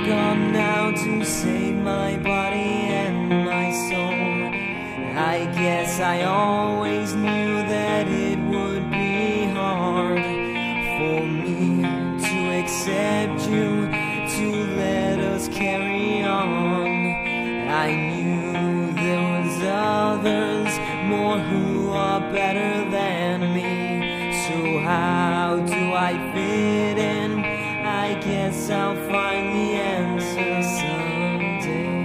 gone now to save my body and my soul. I guess I always knew that it would be hard for me to accept you, to let us carry on. I knew there was others, more who are better than me. So how do I fit in? I guess I'll find the answer someday.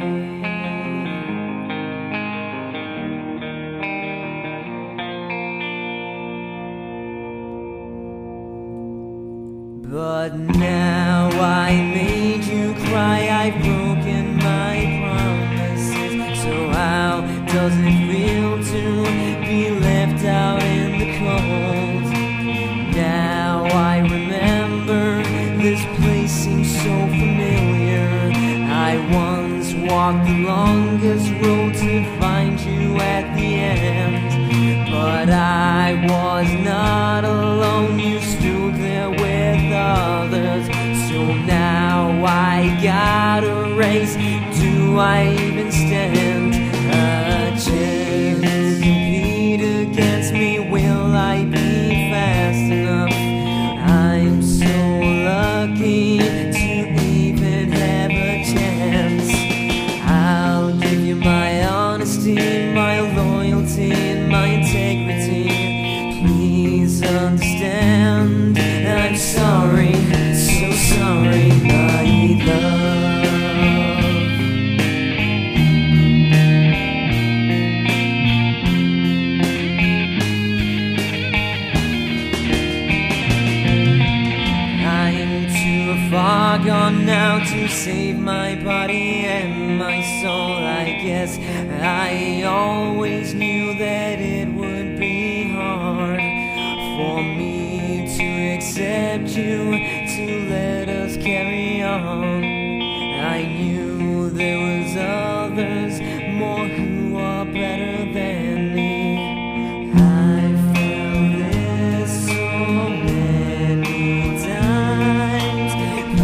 But now I made you cry, I've broken my promises. So how does it feel to be left out in the cold? Now I remember, this place seems so familiar. I once walked the longest road to find you at the end. But I was not alone, you stood there with others. So now I gotta race, do I even stand a chance to compete against me? Will I be fast enough? I'm so lucky to even have a chance. I'll give you my honesty, my loyalty, and my integrity. Please understand, I'm sorry, so sorry, my love. Far gone now to save my body and my soul. I guess I always knew that it would be hard for me to accept you, to let us carry on. I knew there was others, more who are better than me. I felt this so many times.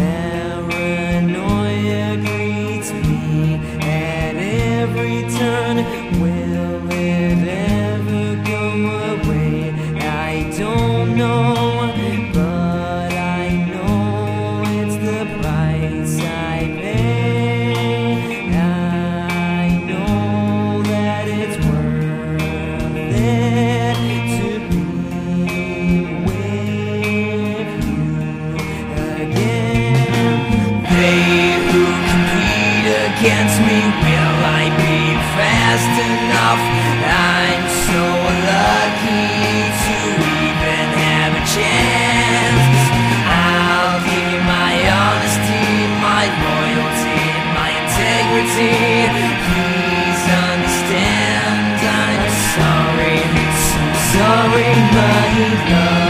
Paranoia greets me at every turn. Will it ever go away? I don't know, but I know it's the price I pay. I know that it's worth it to be with you again. They who compete against me, will I be fast enough? I'm so lucky to even have a chance. I'll give you my honesty, my loyalty, my integrity. Please understand, I'm sorry, so sorry, my love.